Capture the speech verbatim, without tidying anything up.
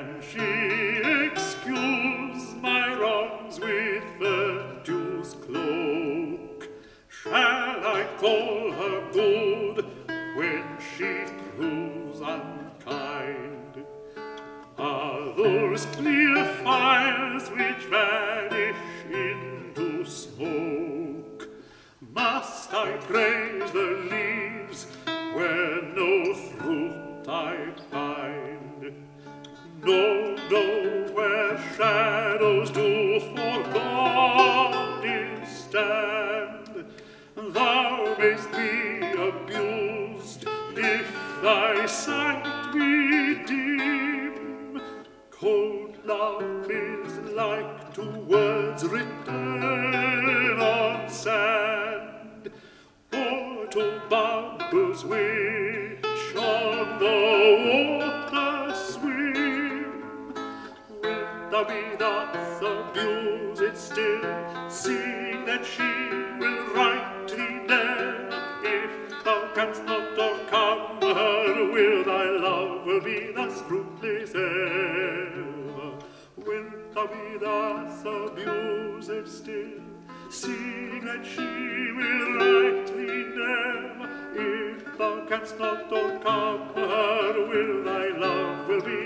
Can she excuse my wrongs with virtue's cloak? Shall I call her good when she proves unkind? Are those clear fires which vanish into smoke? Must I praise the leaves where no fruit I find? No, no, where shadows do for bodies stand, thou mayst be abused if thy sight be dim. Cold love is like to words written on sand, or to bubbles which on the water swim. Wilt thou be thus abused still, seeing that she will right thee there? If thou canst not o'ercome her, will thy love will be thus fruitless ever? Wilt thou be thus abused still, seeing that she will right thee never? If thou canst not o'ercome her, will thy love will be